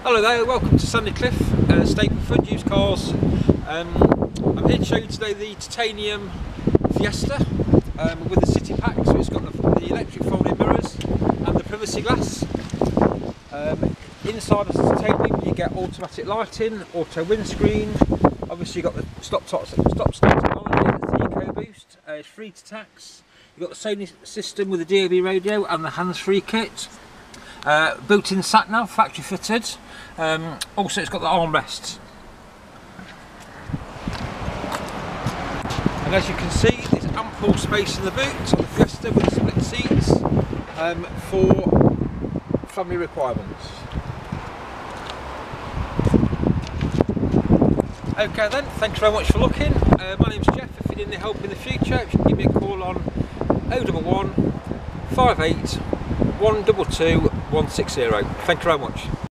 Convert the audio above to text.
Hello there, welcome to Sandicliffe Stapleford used cars. I'm here to show you today the titanium Fiesta with the city pack. So it's got the electric folding mirrors and the privacy glass. Inside of the titanium you get automatic lighting, auto windscreen. Obviously you've got the stop-start technology, it's the EcoBoost, it's free to tax. You've got the Sony system with the DAB radio and the hands-free kit. Built-in sat-nav, factory fitted. Also it's got the armrests. And as you can see, there's ample space in the boot on the Fiesta with the split seats for family requirements. Okay then, thanks very much for looking. My name's Jeff. If you need any help in the future, you can give me a call on 011 58 122 160. Thank you very much.